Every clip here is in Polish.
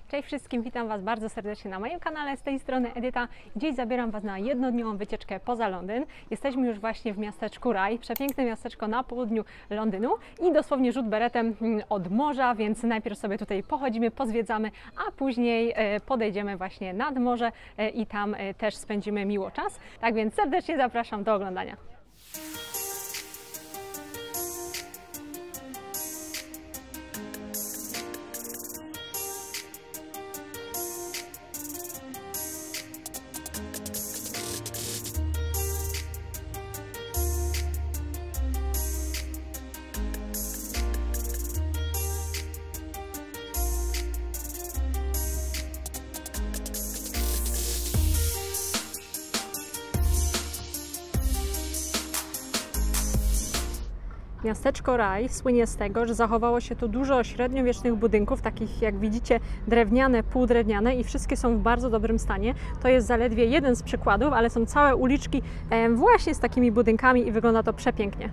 Cześć wszystkim, witam Was bardzo serdecznie na moim kanale, z tej strony Edyta. Dziś zabieram Was na jednodniową wycieczkę poza Londyn. Jesteśmy już właśnie w miasteczku Rye, przepiękne miasteczko na południu Londynu i dosłownie rzut beretem od morza, więc najpierw sobie tutaj pochodzimy, pozwiedzamy, a później podejdziemy właśnie nad morze i tam też spędzimy miło czas. Tak więc serdecznie zapraszam do oglądania. Miasteczko Rye słynie z tego, że zachowało się tu dużo średniowiecznych budynków, takich jak widzicie drewniane, półdrewniane i wszystkie są w bardzo dobrym stanie. To jest zaledwie jeden z przykładów, ale są całe uliczki właśnie z takimi budynkami i wygląda to przepięknie.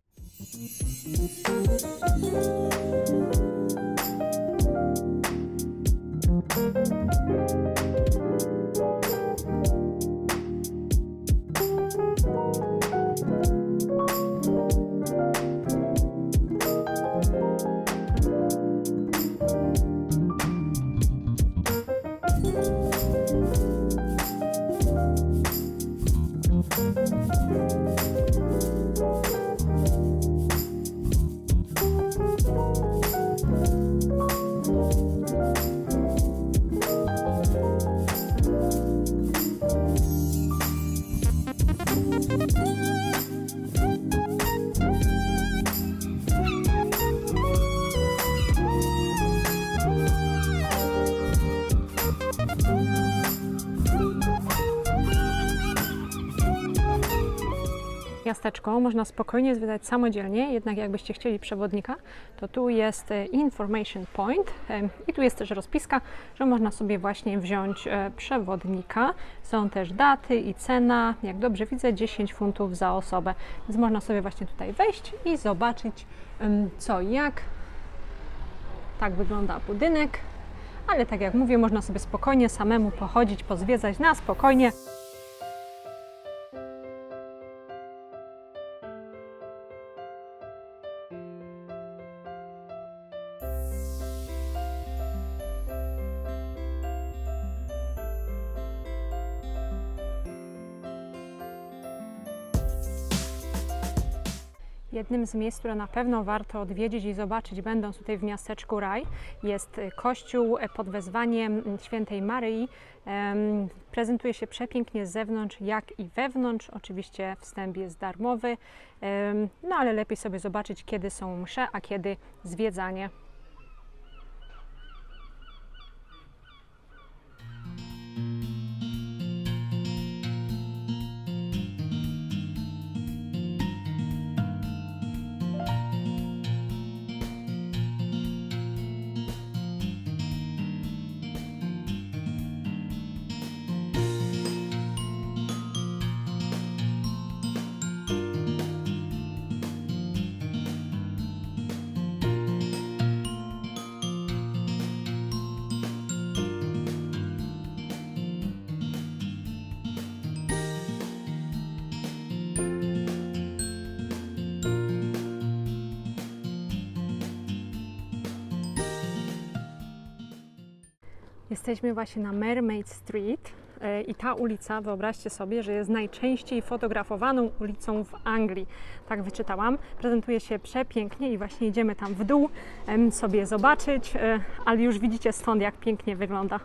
Miasteczko można spokojnie zwiedzać samodzielnie, jednak jakbyście chcieli przewodnika, to tu jest Information Point i tu jest też rozpiska, że można sobie właśnie wziąć przewodnika. Są też daty i cena, jak dobrze widzę, 10 funtów za osobę, więc można sobie właśnie tutaj wejść i zobaczyć co i jak. Tak wygląda budynek, ale tak jak mówię, można sobie spokojnie samemu pochodzić, pozwiedzać na spokojnie. Jednym z miejsc, które na pewno warto odwiedzić i zobaczyć, będąc tutaj w miasteczku Rye, jest kościół pod wezwaniem świętej Maryi. Prezentuje się przepięknie z zewnątrz, jak i wewnątrz. Oczywiście wstęp jest darmowy, no ale lepiej sobie zobaczyć, kiedy są msze, a kiedy zwiedzanie. Jesteśmy właśnie na Mermaid Street i ta ulica, wyobraźcie sobie, że jest najczęściej fotografowaną ulicą w Anglii. Tak wyczytałam. Prezentuje się przepięknie i właśnie idziemy tam w dół sobie zobaczyć, ale już widzicie stąd, jak pięknie wygląda.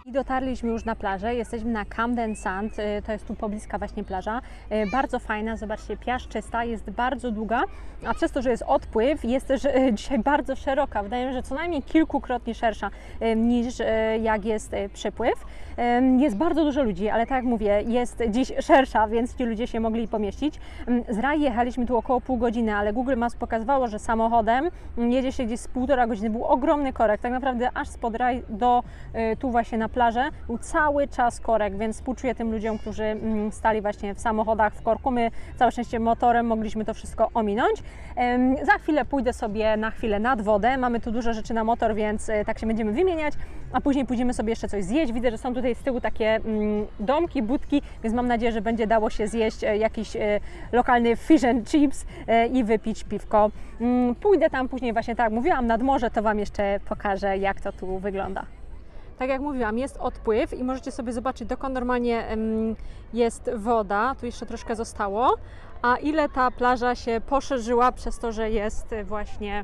I dotarliśmy już na plażę, jesteśmy na Camden Sand, to jest tu pobliska właśnie plaża, bardzo fajna, zobaczcie, piaszczysta, jest bardzo długa, a przez to, że jest odpływ, jest też dzisiaj bardzo szeroka, wydaje mi się, że co najmniej kilkukrotnie szersza niż jak jest przypływ. Jest bardzo dużo ludzi, ale tak jak mówię, jest dziś szersza, więc ci ludzie się mogli pomieścić. Z Rai jechaliśmy tu około pół godziny, ale Google Maps pokazywało, że samochodem jedzie się gdzieś z 1,5 godziny, był ogromny korek, tak naprawdę aż spod Rai do tu właśnie na plażę był cały czas korek, więc współczuję tym ludziom, którzy stali właśnie w samochodach w korku. My całe szczęście motorem mogliśmy to wszystko ominąć. Za chwilę pójdę sobie na chwilę nad wodę. Mamy tu dużo rzeczy na motor, więc tak się będziemy wymieniać, a później pójdziemy sobie jeszcze coś zjeść. Widzę, że są tutaj z tyłu takie domki, budki, więc mam nadzieję, że będzie dało się zjeść jakiś lokalny fish and chips i wypić piwko. Pójdę tam później właśnie, tak jak mówiłam, nad morze, to Wam jeszcze pokażę, jak to tu wygląda. Tak jak mówiłam, jest odpływ i możecie sobie zobaczyć, dokąd normalnie jest woda. Tu jeszcze troszkę zostało. A ile ta plaża się poszerzyła przez to, że jest właśnie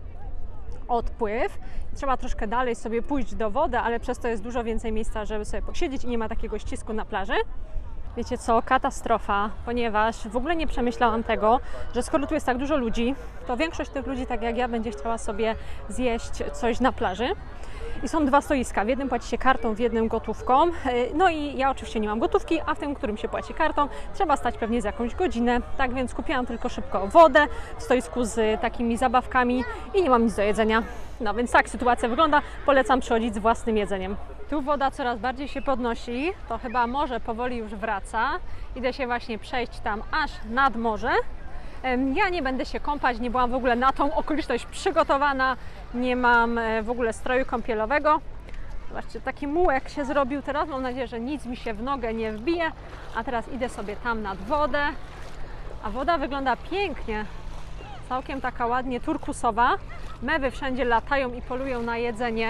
odpływ. Trzeba troszkę dalej sobie pójść do wody, ale przez to jest dużo więcej miejsca, żeby sobie posiedzieć i nie ma takiego ścisku na plaży. Wiecie co, katastrofa, ponieważ w ogóle nie przemyślałam tego, że skoro tu jest tak dużo ludzi, to większość tych ludzi, tak jak ja, będzie chciała sobie zjeść coś na plaży. I są dwa stoiska, w jednym płaci się kartą, w jednym gotówką. No i ja oczywiście nie mam gotówki, a w tym, którym się płaci kartą, trzeba stać pewnie za jakąś godzinę. Tak więc kupiłam tylko szybko wodę w stoisku z takimi zabawkami i nie mam nic do jedzenia. No więc tak sytuacja wygląda, polecam przychodzić z własnym jedzeniem. Tu woda coraz bardziej się podnosi, to chyba morze powoli już wraca. Idę się właśnie przejść tam aż nad morze. Ja nie będę się kąpać, nie byłam w ogóle na tą okoliczność przygotowana, nie mam w ogóle stroju kąpielowego. Zobaczcie, taki mułek się zrobił teraz, mam nadzieję, że nic mi się w nogę nie wbije. A teraz idę sobie tam nad wodę, a woda wygląda pięknie, całkiem taka ładnie turkusowa. Mewy wszędzie latają i polują na jedzenie.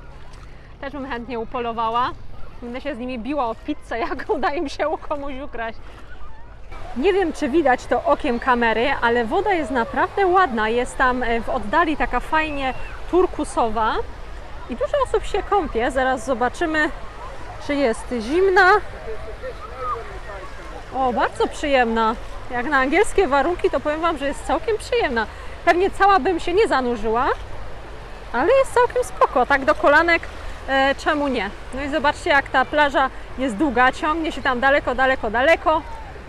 Też bym chętnie upolowała. Będę się z nimi biła o pizzę, jak uda im się komuś ukraść. Nie wiem, czy widać to okiem kamery, ale woda jest naprawdę ładna. Jest tam w oddali taka fajnie turkusowa i dużo osób się kąpie. Zaraz zobaczymy, czy jest zimna. O, bardzo przyjemna. Jak na angielskie warunki, to powiem Wam, że jest całkiem przyjemna. Pewnie cała bym się nie zanurzyła, ale jest całkiem spoko. Tak do kolanek, czemu nie? No i zobaczcie, jak ta plaża jest długa, ciągnie się tam daleko, daleko, daleko.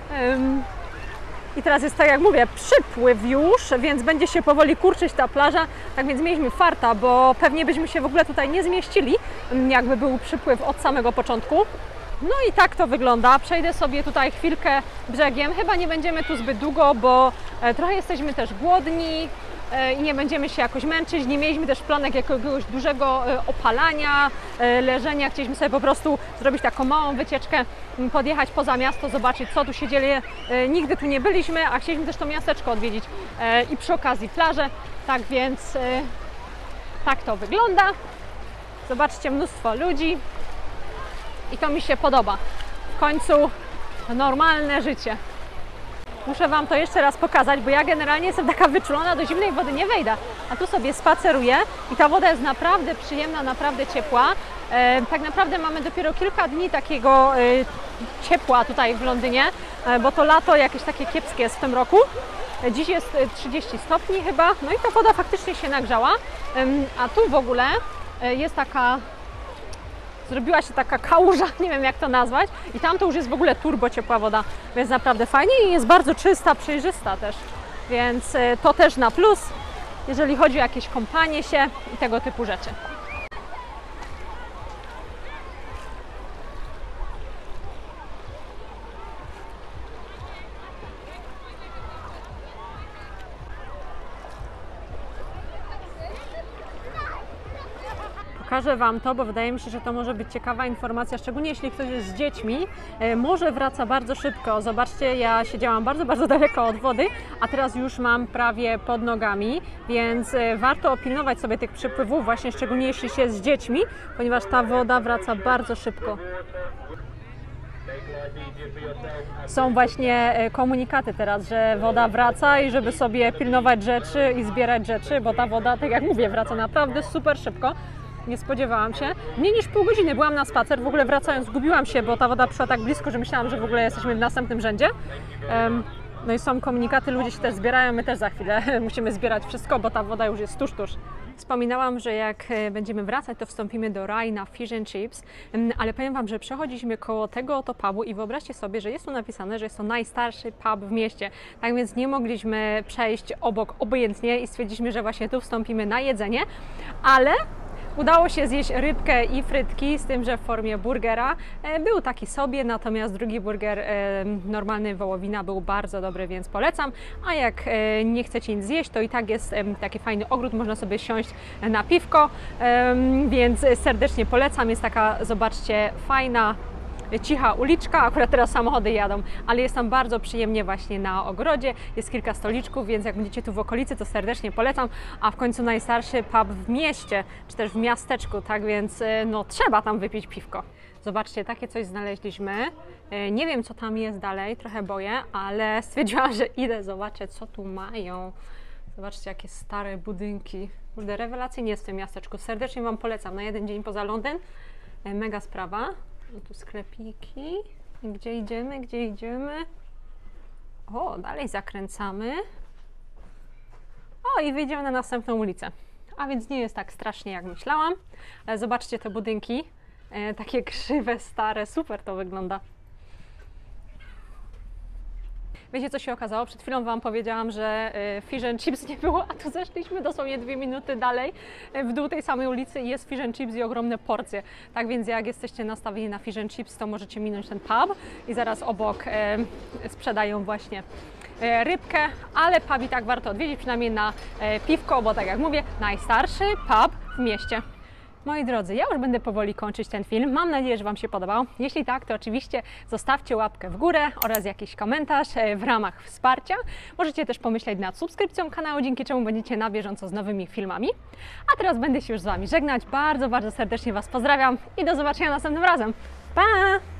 I teraz jest, tak jak mówię, przypływ już, więc będzie się powoli kurczyć ta plaża. Tak więc mieliśmy farta, bo pewnie byśmy się w ogóle tutaj nie zmieścili, jakby był przypływ od samego początku. No i tak to wygląda. Przejdę sobie tutaj chwilkę brzegiem. Chyba nie będziemy tu zbyt długo, bo trochę jesteśmy też głodni i nie będziemy się jakoś męczyć. Nie mieliśmy też planek jakiegoś dużego opalania, leżenia. Chcieliśmy sobie po prostu zrobić taką małą wycieczkę, podjechać poza miasto, zobaczyć, co tu się dzieje. Nigdy tu nie byliśmy, a chcieliśmy też to miasteczko odwiedzić i przy okazji plażę. Tak więc tak to wygląda. Zobaczcie, mnóstwo ludzi i to mi się podoba. W końcu normalne życie. Muszę Wam to jeszcze raz pokazać, bo ja generalnie jestem taka wyczulona, do zimnej wody nie wejdę, a tu sobie spaceruję i ta woda jest naprawdę przyjemna, naprawdę ciepła. Tak naprawdę mamy dopiero kilka dni takiego ciepła tutaj w Londynie, bo to lato jakieś takie kiepskie jest w tym roku. Dziś jest 30 stopni chyba, no i ta woda faktycznie się nagrzała, a tu w ogóle jest taka... Zrobiła się taka kałuża, nie wiem jak to nazwać, i tam to już jest w ogóle turbo ciepła woda, więc naprawdę fajnie i jest bardzo czysta, przejrzysta też, więc to też na plus, jeżeli chodzi o jakieś kąpanie się i tego typu rzeczy. Pokażę Wam to, bo wydaje mi się, że to może być ciekawa informacja, szczególnie jeśli ktoś jest z dziećmi. Morze wraca bardzo szybko. Zobaczcie, ja siedziałam bardzo daleko od wody, a teraz już mam prawie pod nogami, więc warto pilnować sobie tych przypływów, właśnie szczególnie jeśli się jest z dziećmi, ponieważ ta woda wraca bardzo szybko. Są właśnie komunikaty teraz, że woda wraca i żeby sobie pilnować rzeczy i zbierać rzeczy, bo ta woda, tak jak mówię, wraca naprawdę super szybko. nie spodziewałam się. Mniej niż pół godziny byłam na spacer, w ogóle wracając zgubiłam się, bo ta woda przyszła tak blisko, że myślałam, że w ogóle jesteśmy w następnym rzędzie. No i są komunikaty, ludzie się też zbierają, my też za chwilę musimy zbierać wszystko, bo ta woda już jest tuż. Wspominałam, że jak będziemy wracać, to wstąpimy do Rai na Fish and Chips, ale powiem Wam, że przechodziliśmy koło tego oto pubu i wyobraźcie sobie, że jest tu napisane, że jest to najstarszy pub w mieście. Tak więc nie mogliśmy przejść obok obojętnie i stwierdziliśmy, że właśnie tu wstąpimy na jedzenie, ale udało się zjeść rybkę i frytki, z tym, że w formie burgera. Był taki sobie, natomiast drugi burger, normalny wołowina, był bardzo dobry, więc polecam. A jak nie chcecie nic zjeść, to i tak jest taki fajny ogród, można sobie siąść na piwko, więc serdecznie polecam. Jest taka, zobaczcie, fajna, cicha uliczka, akurat teraz samochody jadą, ale jest tam bardzo przyjemnie właśnie na ogrodzie, jest kilka stoliczków, więc jak będziecie tu w okolicy, to serdecznie polecam, a w końcu najstarszy pub w mieście, czy też w miasteczku, tak więc no trzeba tam wypić piwko. Zobaczcie, takie coś znaleźliśmy, nie wiem co tam jest dalej, trochę boję, ale stwierdziłam, że idę, zobaczę co tu mają. Zobaczcie jakie stare budynki, kurde, rewelacyjnie jest w tym miasteczku, serdecznie Wam polecam, na jeden dzień poza Londyn, mega sprawa. No tu sklepiki. Gdzie idziemy? Gdzie idziemy? O, dalej zakręcamy. O, i wyjdziemy na następną ulicę. A więc nie jest tak strasznie, jak myślałam. Ale zobaczcie te budynki. Takie krzywe, stare. Super to wygląda. Wiecie, co się okazało? Przed chwilą Wam powiedziałam, że Fish and Chips nie było, a tu zeszliśmy dosłownie 2 minuty dalej w dół tej samej ulicy i jest Fish and Chips i ogromne porcje. Tak więc jak jesteście nastawieni na Fish and Chips, to możecie minąć ten pub i zaraz obok sprzedają właśnie rybkę, ale pub i tak warto odwiedzić, przynajmniej na piwko, bo tak jak mówię, najstarszy pub w mieście. Moi drodzy, ja już będę powoli kończyć ten film. Mam nadzieję, że Wam się podobał. Jeśli tak, to oczywiście zostawcie łapkę w górę oraz jakiś komentarz w ramach wsparcia. Możecie też pomyśleć nad subskrypcją kanału, dzięki czemu będziecie na bieżąco z nowymi filmami. A teraz będę się już z Wami żegnać. Bardzo, bardzo serdecznie Was pozdrawiam i do zobaczenia następnym razem. Pa!